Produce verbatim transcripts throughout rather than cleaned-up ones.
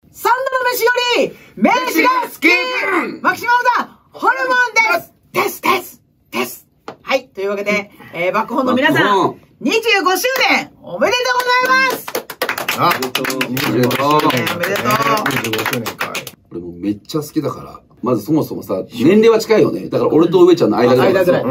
三度の飯より、飯が好きマキシマムザホルモンですですですですはい、というわけで、えー、バックホーンの皆さん、にじゅうごしゅうねんおめでとうございますあ、にじゅうごしゅうねん。 おめでとう。にじゅうごしゅうねんか。 俺もめっちゃ好きだから。まずそもそもさ、年齢は近いよね。だから俺と上ちゃんの間ぐらい。 間ぐらい。 うん。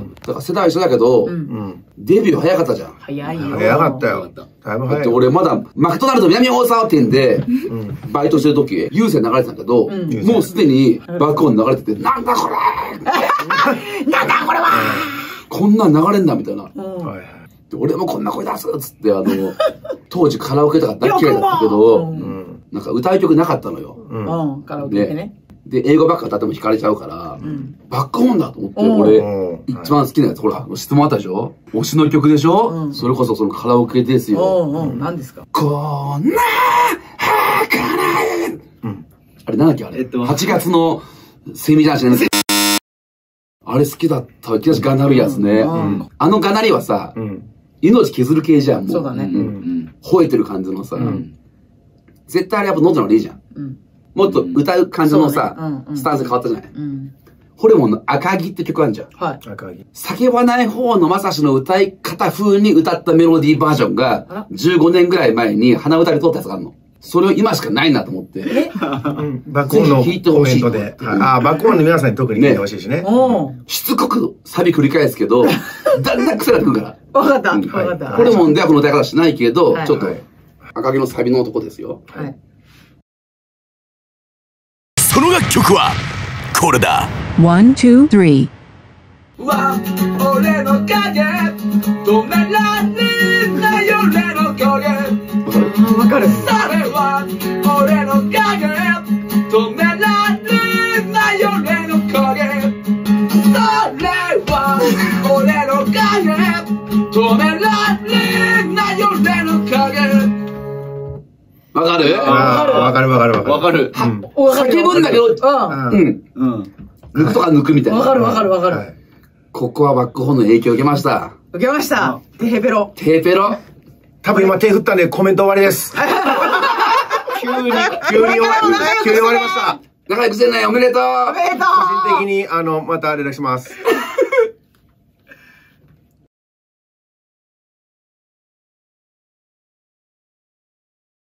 だから世代は一緒だけど、デビュー早かったじゃん。 早いよ。 早かったよ。だいぶ早い。 だって俺まだマクドナルド南大沢店でバイトしてる時、有線流れてたけど、もうすでにバックホーン流れてて、なんだこれなんだこれはこんなん流れんだみたいな。俺もこんな声出すっつって、あの、当時カラオケとか大嫌いだったけど、なんか歌う曲なかったのよ。 うん、カラオケってね。 で、英語ばっか歌っても弾かれちゃうから、バックホーンだと思って、俺、一番好きなやつ、ほら、質問あったでしょ推しの曲でしょそれこそそのカラオケですよ。 うん、何ですかこんな、はかないあれなんだっけあれ。はちがつのセミじゃなしね。あれ好きだった。いきなりがなるやつね。あのがなりはさ、命削る系じゃん、もう。 そうだね。 吠えてる感じのさ。絶対あれやっぱ喉の悪いじゃん。もっと歌う感じのさ、スタンス変わったじゃない。ホルモンの赤木って曲あるじゃん。はい。赤木。叫ばない方のまさしの歌い方風に歌ったメロディーバージョンが、じゅうごねんぐらい前に鼻歌で撮ったやつがあるの。それを今しかないなと思って。えバックホーンのコメントで。ああ、バックホーンの皆さんに特に聞いてほしいしね。 しつこくサビ繰り返すけど、だんだん癖がくるから。 わかった。わかった。 ホルモンではこの歌い方しないけど、ちょっと、赤木のサビの男ですよ。はい。 その楽曲は、これだ。 ワン、ツー、スリー。 わ、俺の影、止められない俺の影。 わかる。 それは、俺の影、止められない俺の影。それは、俺の影、止められない俺の影。 わかるわかるわかるわかる。 わかる。叫ぶんだけど、うん。うん。抜くとか抜くみたいな。 わかるわかるわかる。 ここはバックホーンの影響を受けました。 受けました。テヘペロ。 テヘペロ。 多分今手振ったんでコメント終わりです。急に、急に終わり、急に終わりました。 仲良くしてね、おめでとう。 おめでとう。 個人的に、あの、また連絡します。